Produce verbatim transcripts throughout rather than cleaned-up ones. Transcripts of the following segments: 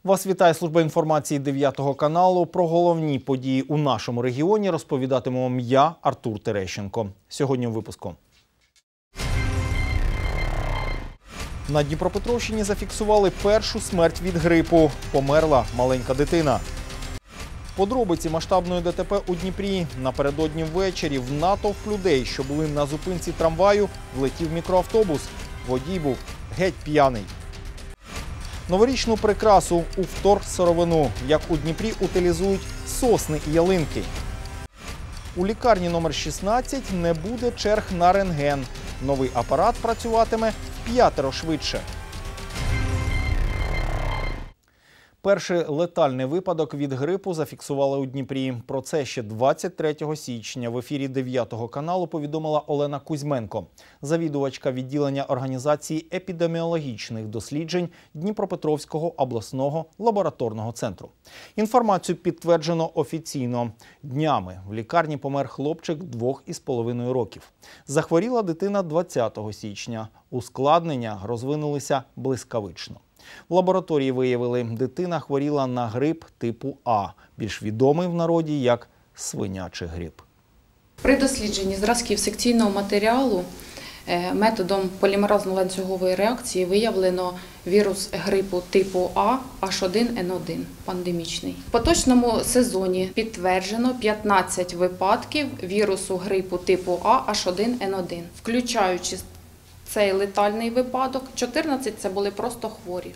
Вас вітає служба інформації дев'ятого каналу. Про головні події у нашому регіоні розповідатиму вам я, Артур Терещенко. Сьогодні у випуску. На Дніпропетровщині зафіксували першу смерть від грипу. Померла маленька дитина. Подробиці масштабної ДТП у Дніпрі. Напередодні ввечері в натовп людей, що були на зупинці трамваю, влетів мікроавтобус. Водій був геть п'яний. Новорічну прикрасу у вторсировину. Як у Дніпрі утилізують сосни і ялинки. У лікарні номер шістнадцять не буде черг на рентген. Новий апарат працюватиме вп'ятеро швидше. Перший летальний випадок від грипу зафіксували у Дніпрі. Про це ще двадцять третього січня в ефірі дев'ятого каналу повідомила Олена Кузьменко, завідувачка відділення організації епідеміологічних досліджень Дніпропетровського обласного лабораторного центру. Інформацію підтверджено офіційно. Днями в лікарні помер хлопчик двох із половиною років. Захворіла дитина двадцятого січня. Ускладнення розвинулися блискавично. В лабораторії виявили, дитина хворіла на грип типу А, більш відомий в народі як свинячий грип. При дослідженні зразків секційного матеріалу методом полімеразно-ланцюгової реакції виявлено вірус грипу типу А Аш один Ен один пандемічний. В поточному сезоні підтверджено п'ятнадцять випадків вірусу грипу типу А Аш один Ен один, включаючи цей летальний випадок, чотирнадцять – це були просто хворі.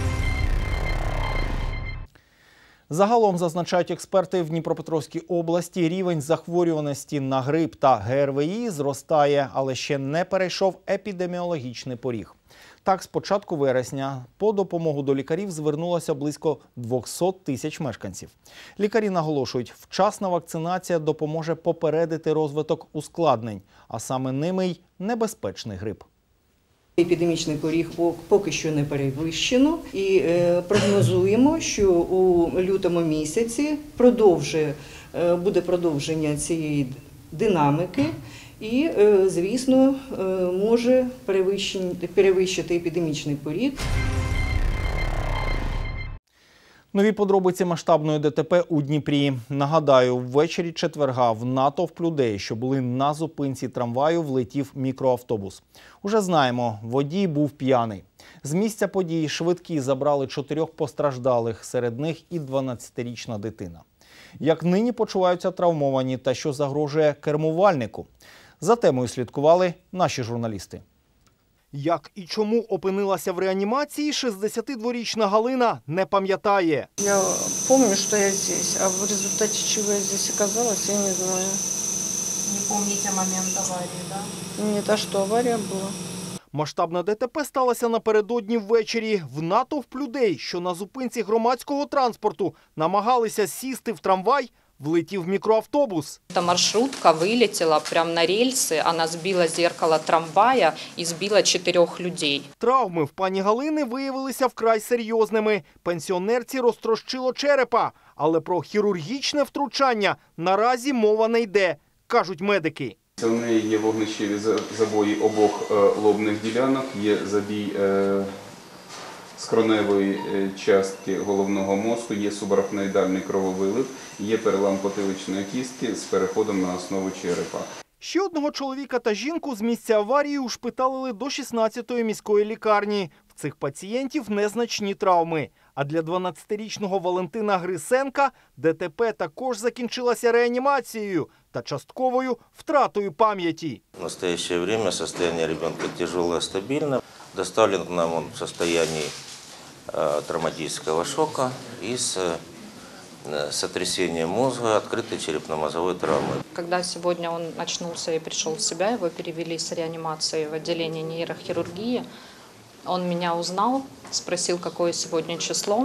Загалом, зазначають експерти, в Дніпропетровській області рівень захворюваності на грип та Ге Ер Ве І зростає, але ще не перейшов епідеміологічний поріг. Так, з початку вересня по допомогу до лікарів звернулося близько двохсот тисяч мешканців. Лікарі наголошують, вчасна вакцинація допоможе попередити розвиток ускладнень, а саме ними й небезпечний грип. Епідемічний поріг поки що не перевищено і прогнозуємо, що у лютому місяці продовжує, буде продовження цієї динаміки і, звісно, може перевищити епідемічний поріг. Нові подробиці масштабної ДТП у Дніпрі. Нагадаю, ввечері четверга в натовп людей, що були на зупинці трамваю, влетів мікроавтобус. Уже знаємо, водій був п'яний. З місця події швидкі забрали чотирьох постраждалих, серед них і дванадцятирічна дитина. Як нині почуваються травмовані та що загрожує кермувальнику? За темою слідкували наші журналісти. Як і чому опинилася в реанімації, шістдесятидворічна Галина не пам'ятає. Я пам'ятаю, що я тут, а в результаті чого я тут оказалась, я не знаю. Не пам'ятаєте момент аварії, так? Да? Ні, та що аварія була. Масштабна ДТП сталася напередодні ввечері. В натовп людей, що на зупинці громадського транспорту намагалися сісти в трамвай, влетів мікроавтобус. Эта маршрутка вылетела прямо на рельсы, она сбила зеркало трамвая и сбила четырех людей. Травми в пані Галини виявилися вкрай серйозними. Пенсіонерці розтрощило черепа, але про хірургічне втручання наразі мова не йде, кажуть медики. У неї є вогнищеві забої обох лобних ділянок, є забій скроневої частки головного мозку, є субарахноїдальний крововилив, є перелам потиличної кістки з переходом на основу черепа. Ще одного чоловіка та жінку з місця аварії ушпиталили до шістнадцятої міської лікарні. В цих пацієнтів незначні травми. А для дванадцятирічного Валентина Грисенка ДТП також закінчилася реанімацією та частковою втратою пам'яті. В настоящее время состояние ребенка тяжелое, стабильное. Доставлен к нам он в состоянии э, травматического шока и с э, сотрясением мозга, открытой черепно-мозговой травмы. Когда сегодня он очнулся и пришел в себя, его перевели с реанимации в отделение нейрохирургии. Он меня узнал, спросил, какое сегодня число.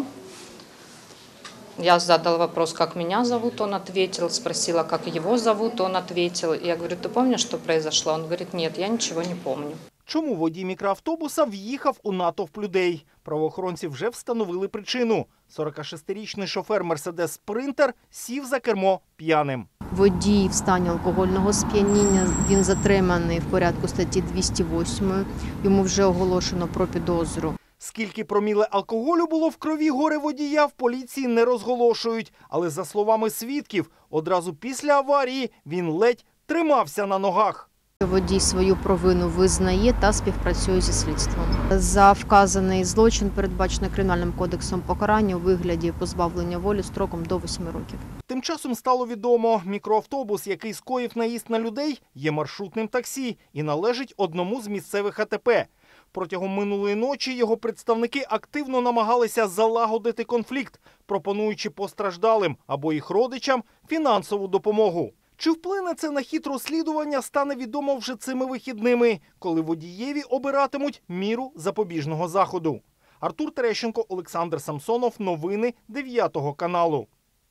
Я задал вопрос, как меня зовут, он ответил, спросила, как его зовут, он ответил. Я говорю, ты помнишь, что произошло? Он говорит, нет, я ничего не помню. Чому водій мікроавтобуса в'їхав у натовп людей? Правоохоронці вже встановили причину. сорокашестирічний шофер «Мерседес Спринтер» сів за кермо п'яним. Водій в стані алкогольного сп'яніння, він затриманий в порядку статті двісті восьмої. Йому вже оголошено про підозру. Скільки проміле алкоголю було в крові горе-водія, в поліції не розголошують. Але за словами свідків, одразу після аварії він ледь тримався на ногах. Водій свою провину визнає та співпрацює зі слідством. За вказаний злочин передбачено Кримінальним кодексом покарання у вигляді позбавлення волі строком до восьми років. Тим часом стало відомо, мікроавтобус, який скоїв наїзд на людей, є маршрутним таксі і належить одному з місцевих А Те Пе. Протягом минулої ночі його представники активно намагалися залагодити конфлікт, пропонуючи постраждалим або їх родичам фінансову допомогу. Чи вплине це на хід розслідування, стане відомо вже цими вихідними, коли водієві обиратимуть міру запобіжного заходу. Артур Терещенко, Олександр Самсонов. Новини дев'ятого каналу.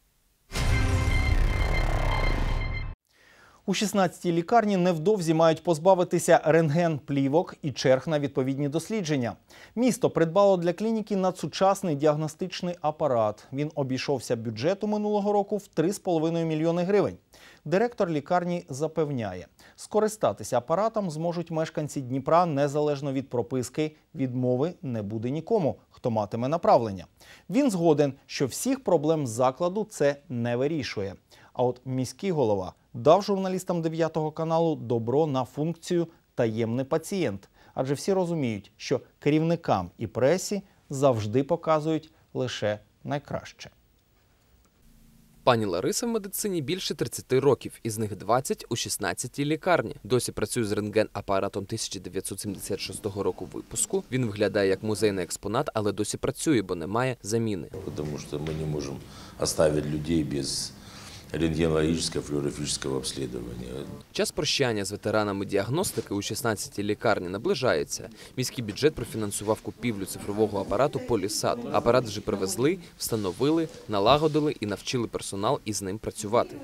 У шістнадцятій лікарні невдовзі мають позбавитися рентген-плівок і черг на відповідні дослідження. Місто придбало для клініки надсучасний діагностичний апарат. Він обійшовся бюджету минулого року в три з половиною мільйони гривень. Директор лікарні запевняє, скористатися апаратом зможуть мешканці Дніпра незалежно від прописки. Відмови не буде нікому, хто матиме направлення. Він згоден, що всіх проблем закладу це не вирішує. А от міський голова дав журналістам дев'ятого каналу добро на функцію «таємний пацієнт». Адже всі розуміють, що керівникам і пресі завжди показують лише найкраще. Пані Лариса в медицині більше тридцяти років, із них двадцять у шістнадцятій лікарні. Досі працює з рентген-апаратом тисяча дев'ятсот сімдесят шостого року випуску. Він виглядає як музейний експонат, але досі працює, бо немає заміни. Тому що ми не можемо залишити людей без рентгенологічного, флюорографічного обслідування. Час прощання з ветеранами діагностики у шістнадцятій лікарні наближається. Міський бюджет профінансував купівлю цифрового апарату «Полісад». Апарат вже привезли, встановили, налагодили і навчили персонал із ним працювати.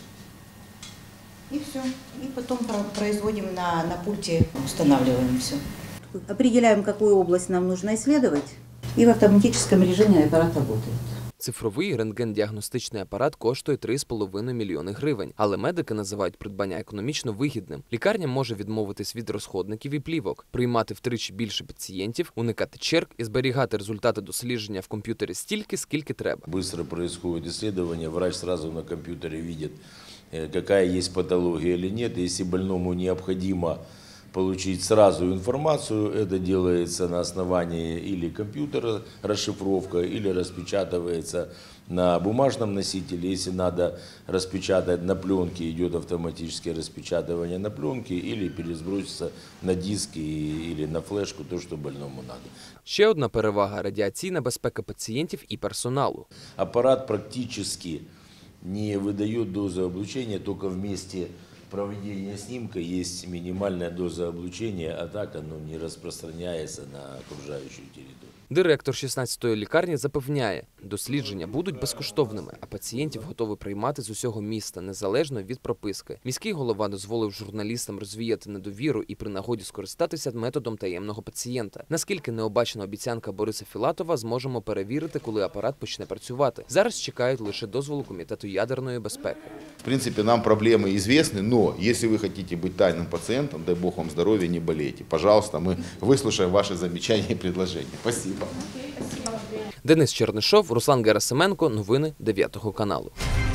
І все. І потім производимо на, на пульті, встановлюємо все. Определяємо, яку область нам потрібно досліджувати, і в автоматичному режимі апарат працює. Цифровий рентген-діагностичний апарат коштує три з половиною мільйони гривень, але медики називають придбання економічно вигідним. Лікарня може відмовитись від розходників і плівок, приймати втричі більше пацієнтів, уникати черг і зберігати результати дослідження в комп'ютері стільки, скільки треба. Швидко відбувається дослідження, врач одразу на комп'ютері бачить, яка є патологія або ні, якщо больному необхідно получить сразу информацию, это делается на основании или компьютера, расшифровка, или распечатывается на бумажном носителе. Если надо распечатать на пленке, идет автоматическое распечатывание на пленке, или пересбросится на диски или на флешку, то, что больному надо. Ще одна перевага – радіаційна безпека пацієнтів і персоналу. Аппарат практически не выдает дозу облучения, только вместе проведения снимка есть минимальная доза облучения, а так оно не распространяется на окружающую территорию. Директор шістнадцятої лікарні запевняє, дослідження будуть безкоштовними, а пацієнтів готові приймати з усього міста, незалежно від прописки. Міський голова дозволив журналістам розвіяти недовіру і при нагоді скористатися методом таємного пацієнта. Наскільки необачна обіцянка Бориса Філатова, зможемо перевірити, коли апарат почне працювати. Зараз чекають лише дозволу Комітету ядерної безпеки. В принципе, нам проблемы известны, но если вы хотите быть тайным пациентом, дай Бог вам здоровья, не болейте. Пожалуйста, мы выслушаем ваши замечания и предложения. Спасибо. Денис Чернишов, Руслан Герасименко. Новини дев'ятого каналу.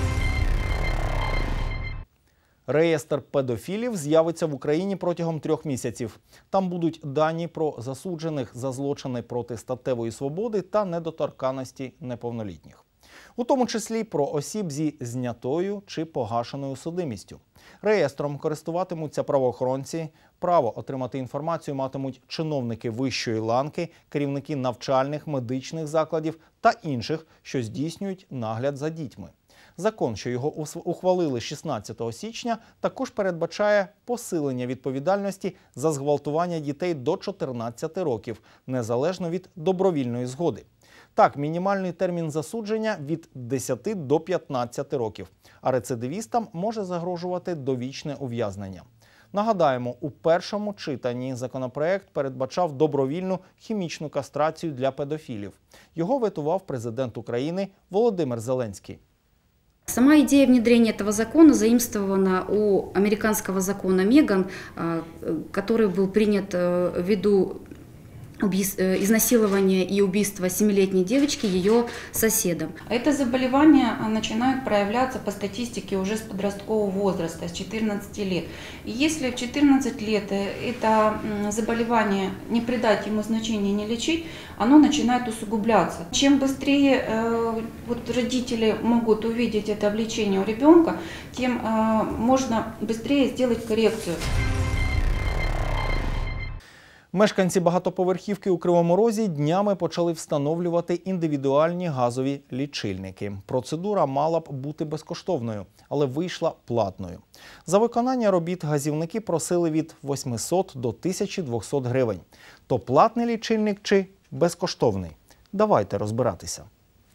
Реєстр педофілів з'явиться в Україні протягом трьох місяців. Там будуть дані про засуджених за злочини проти статевої свободи та недоторканності неповнолітніх. У тому числі про осіб зі знятою чи погашеною судимістю. Реєстром користуватимуться правоохоронці. Право отримати інформацію матимуть чиновники вищої ланки, керівники навчальних, медичних закладів та інших, що здійснюють нагляд за дітьми. Закон, що його ухвалили шістнадцятого січня, також передбачає посилення відповідальності за зґвалтування дітей до чотирнадцяти років, незалежно від добровільної згоди. Так, мінімальний термін засудження – від десяти до п'ятнадцяти років, а рецидивістам може загрожувати довічне ув'язнення. Нагадаємо, у першому читанні законопроект передбачав добровільну хімічну кастрацію для педофілів. Його ветував президент України Володимир Зеленський. Сама идея внедрения этого закона заимствована у американского закона Меган, который был принят ввиду изнасилования и убийства семилетней девочки ее соседом. Это заболевание начинает проявляться по статистике уже с подросткового возраста, с четырнадцати лет. И если в четырнадцать лет это заболевание не придать ему значения, не лечить, оно начинает усугубляться. Чем быстрее э, вот родители могут увидеть это влечение у ребенка, тем э, можно быстрее сделать коррекцию. Мешканці багатоповерхівки у Кривому Розі днями почали встановлювати індивідуальні газові лічильники. Процедура мала б бути безкоштовною, але вийшла платною. За виконання робіт газівники просили від восьмисот до тисячі двохсот гривень. То платний лічильник чи безкоштовний? Давайте розбиратися.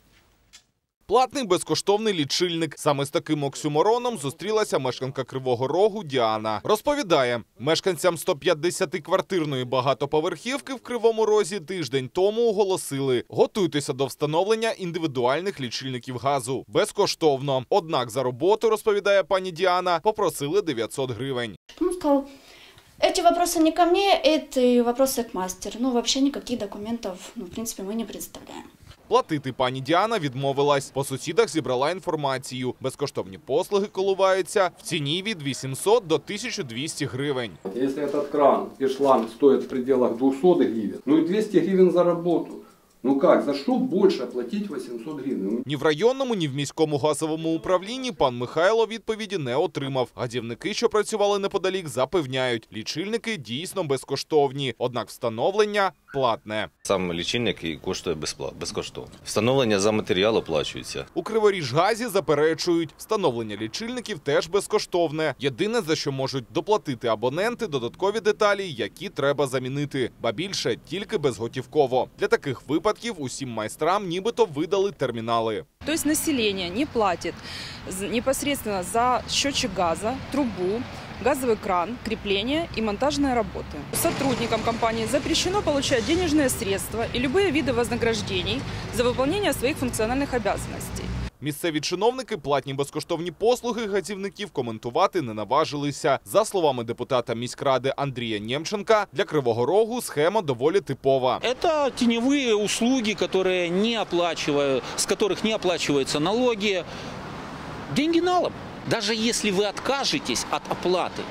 Платний безкоштовний лічильник. Саме з таким оксюмороном зустрілася мешканка Кривого Рогу Діана. Розповідає, мешканцям стоп'ятдесятиквартирної багатоповерхівки в Кривому Розі тиждень тому оголосили: готуйтеся до встановлення індивідуальних лічильників газу. Безкоштовно. Однак за роботу, розповідає пані Діана, попросили дев'ятсот гривень. Он сказал: эти вопросы не ко мне, эти вопросы к мастеру. Ну, вообще никаких документов, ну, в принципе, мы не предоставляем. Платити пані Діана відмовилась. По сусідах зібрала інформацію. Безкоштовні послуги коливаються в ціні від вісімсот до тисячі двісті гривень. Якщо цей кран і шланг стоять в пределах двухсот гривень, ну і двісті гривень за роботу. Ну як, за що більше платити вісімсот гривень? Ні в районному, ні в міському газовому управлінні пан Михайло відповіді не отримав. Газівники, що працювали неподалік, запевняють, лічильники дійсно безкоштовні, однак встановлення платне. Сам лічильник коштує безкоштовно. Встановлення за матеріал оплачується. У Криворіжгазі заперечують, встановлення лічильників теж безкоштовне. Єдине, за що можуть доплатити абоненти, додаткові деталі, які треба замінити. Ба більше, тільки безготівково. Для таких випадків усім майстрам нібито видали термінали. Тобто населення не платить непосредственно за счетчик газу, трубу, газовый кран, крепление и монтажные работы. Сотрудникам компании запрещено получать денежные средства и любые виды вознаграждений за выполнение своих функциональных обязанностей. Місцеві чиновники платні безкоштовні послуги газівників коментувати не наважилися. За словами депутата міськради Андрія Нємченка, для Кривого Рогу схема доволі типова. Это теневые услуги, которые не оплачивают, с которых не оплачиваются налоги. Деньги налом. Даже если вы откажетесь от оплаты,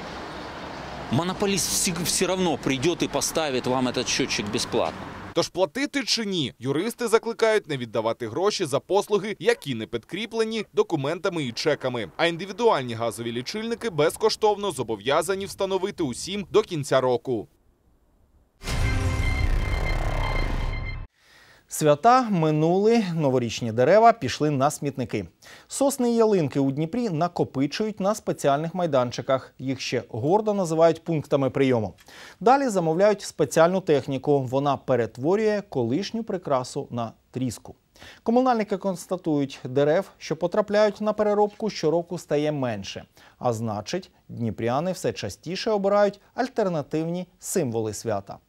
монополист все равно придет и поставит вам этот счетчик бесплатно. Тож платити чи ні? Юристи закликають не віддавати гроші за послуги, які не підкріплені документами і чеками. А індивідуальні газові лічильники безкоштовно зобов'язані встановити усім до кінця року. Свята минули, новорічні дерева пішли на смітники. Сосни і ялинки у Дніпрі накопичують на спеціальних майданчиках. Їх ще гордо називають пунктами прийому. Далі замовляють спеціальну техніку. Вона перетворює колишню прикрасу на тріску. Комунальники констатують, дерев, що потрапляють на переробку, щороку стає менше. А значить, дніпряни все частіше обирають альтернативні символи свята.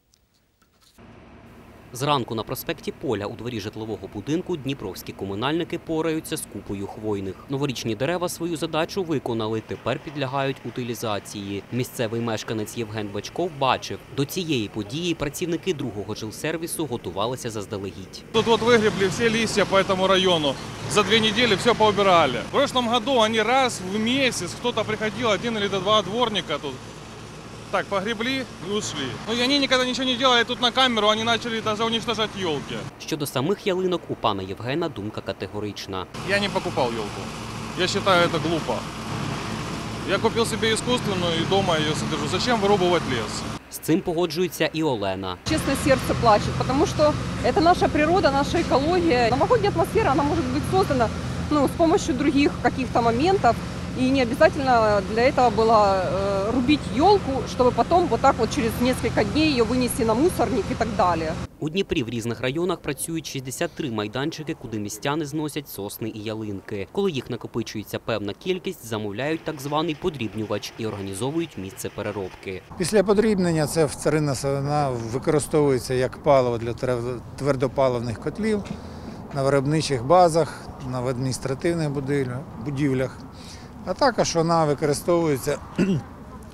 Зранку на проспекті Поля у дворі житлового будинку дніпровські комунальники пораються з купою хвойних. Новорічні дерева свою задачу виконали, тепер підлягають утилізації. Місцевий мешканець Євген Бачков бачив, до цієї події працівники другого жилсервісу готувалися заздалегідь. Тут от вигрібли всі листя по цьому району. За дві недели все поубирали. В прошлом году вони раз в місяць, хтось приходив, один або два дворника тут. Так, погребли и ушли. Ну и они никогда ничего не делали тут на камеру, они начали даже уничтожать елки. Щодо самих ялинок, у пана Євгена думка категорична. Я не покупал елку. Я считаю это глупо. Я купил себе искусственную и дома ее содержу. Зачем вырубывать лес? З цим погоджується і Олена. Честно, сердце плачет, потому что это наша природа, наша экология. Новогодняя атмосфера, она может быть создана, ну, с помощью других каких-то моментов. И не обязательно для этого было э, рубить елку, чтобы потом вот так вот через несколько дней ее вынести на мусорник и так далее. У Дніпрі в різних районах працюють шістдесят три майданчики, куди містяни зносять сосни і ялинки. Коли їх накопичується певна кількість, замовляють так званий подрібнювач і організовують місце переробки. Після подрібнення це вторинна сировина використовується як паливо для твердопаливних котлів на виробничих базах, на адміністративних будівлях. А також вона використовується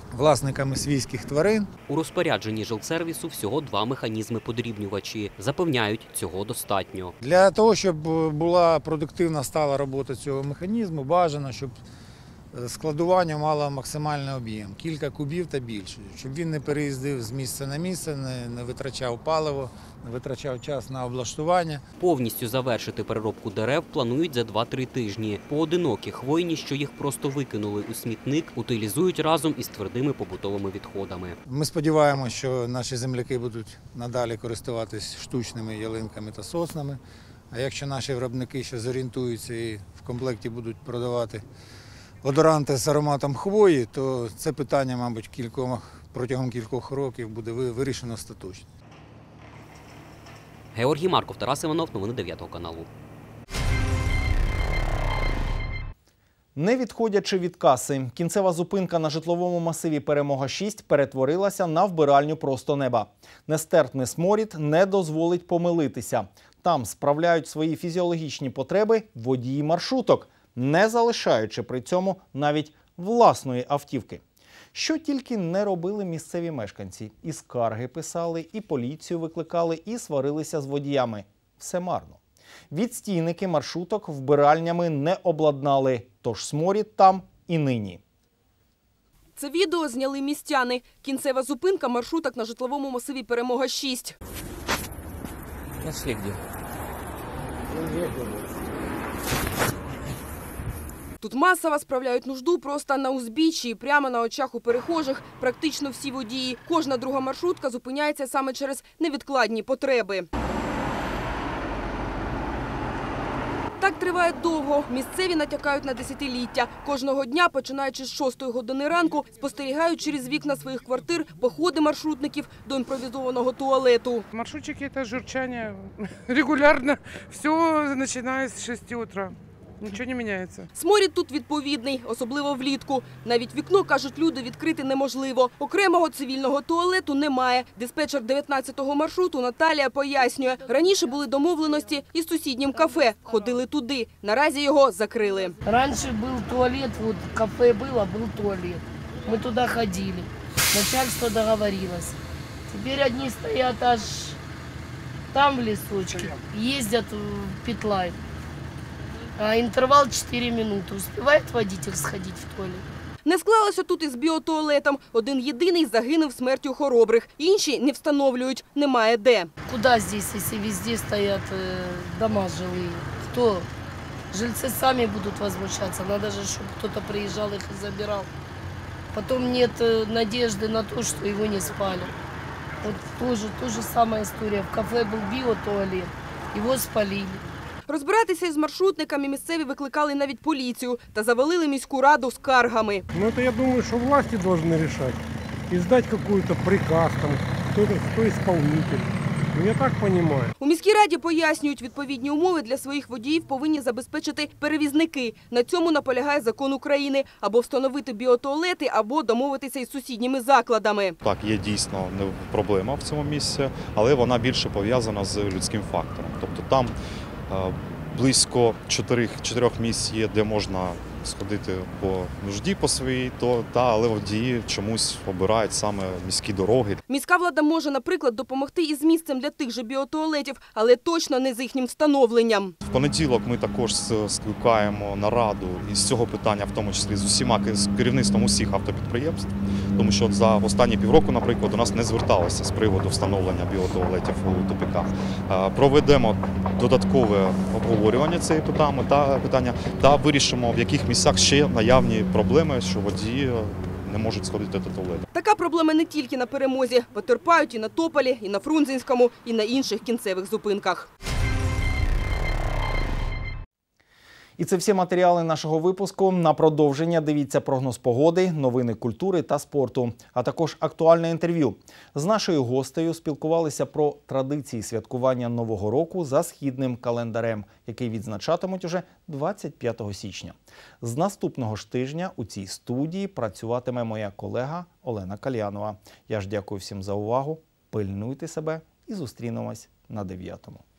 власниками свійських тварин. У розпорядженні жилсервісу всього два механізми-подрібнювачі. Запевняють, цього достатньо. Для того, щоб була продуктивна стала робота цього механізму, бажано, щоб складування мало максимальний об'єм, кілька кубів та більше, щоб він не переїздив з місця на місце, не, не витрачав паливо, не витрачав час на облаштування. Повністю завершити переробку дерев планують за два-три тижні. Поодинокі хвойні, що їх просто викинули у смітник, утилізують разом із твердими побутовими відходами. Ми сподіваємося, що наші земляки будуть надалі користуватись штучними ялинками та соснами, а якщо наші виробники ще зорієнтуються і в комплекті будуть продавати одоранти з ароматом хвої, то це питання, мабуть, кількох, протягом кількох років буде вирішено остаточно. Георгій Марков, Тарас Іванов, новини дев'ятого каналу. Не відходячи від каси, кінцева зупинка на житловому масиві «Перемога шість» перетворилася на вбиральню просто неба. Нестерпний сморід не дозволить помилитися. Там справляють свої фізіологічні потреби водії маршруток, не залишаючи при цьому навіть власної автівки. Що тільки не робили місцеві мешканці. І скарги писали, і поліцію викликали, і сварилися з водіями. Все марно. Відстійники маршруток вбиральнями не обладнали, тож сморід там і нині. Це відео зняли містяни. Кінцева зупинка маршруток на житловому масиві «Перемога шість». Нашли где? Тут масово справляють нужду просто на узбіччі, прямо на очах у перехожих. Практично всі водії. Кожна друга маршрутка зупиняється саме через невідкладні потреби. Так триває довго. Місцеві натякають на десятиліття. Кожного дня, починаючи з шостої години ранку, спостерігають через вікна своїх квартир походи маршрутників до імпровізованого туалету. Маршрутчики – це журчання регулярно. Все починає з шести утра. Нічого не міняється. Сморід тут відповідний, особливо влітку. Навіть вікно, кажуть люди, відкрити неможливо. Окремого цивільного туалету немає. Диспетчер дев'ятнадцятого маршруту Наталія пояснює, раніше були домовленості із сусіднім кафе. Ходили туди. Наразі його закрили. Раніше був туалет, от кафе було, був туалет. Ми туди ходили. Начальство договорилось. Тепер одні стоять аж там в лісочці, їздять в Петлай. А інтервал чотири минути. Успіває водитель сходити в туалет? Не склалося тут із біотуалетом. Один єдиний загинув смертю хоробрих. Інші не встановлюють. Немає де. Куди здесь, якщо везде стоять дома жилі? Хто? Жильці самі будуть возмущатися. Надо же, щоб хтось приїжджав їх і забирав. Потім нет надежди на те, що його не спалять. Вот тоже, та же самая история. В кафе був біотуалет. Його спалили. Розбиратися із маршрутниками місцеві викликали навіть поліцію та завалили міську раду скаргами. Ну, это, я думаю, что власти должны решать. Издать какой-то приказ, там, кто, кто исполнитель. Ну, я так понимаю. У міській раді пояснюють, відповідні умови для своїх водіїв повинні забезпечити перевізники. На цьому наполягає закон України. Або встановити біотуалети, або домовитися із сусідніми закладами. Так, є дійсно проблема в цьому місці, але вона більше пов'язана з людським фактором. Тобто там близько чотирьох, чотирьох місць є, де можна сходити по нужді по своїй, то, та, але водії чомусь обирають саме міські дороги. Міська влада може, наприклад, допомогти із місцем для тих же біотуалетів, але точно не з їхнім встановленням. В понеділок ми також скликаємо нараду із цього питання, в тому числі з усіма, з керівництвом усіх автопідприємств, тому що за останні півроку, наприклад, до нас не зверталися з приводу встановлення біотуалетів у тупіках. Проведемо додаткове обговорювання цієї питання та вирішимо, в яких місцях ще наявні проблеми, що водії не можуть сходити до туалету. Така проблема не тільки на Перемозі. Потерпають і на Тополі, і на Фрунзенському, і на інших кінцевих зупинках. І це всі матеріали нашого випуску. На продовження дивіться прогноз погоди, новини культури та спорту, а також актуальне інтерв'ю. З нашою гостею спілкувалися про традиції святкування Нового року за східним календарем, який відзначатимуть уже двадцять п'ятого січня. З наступного ж тижня у цій студії працюватиме моя колега Олена Кальянова. Я ж дякую всім за увагу, пильнуйте себе і зустрінемось на дев'ятому.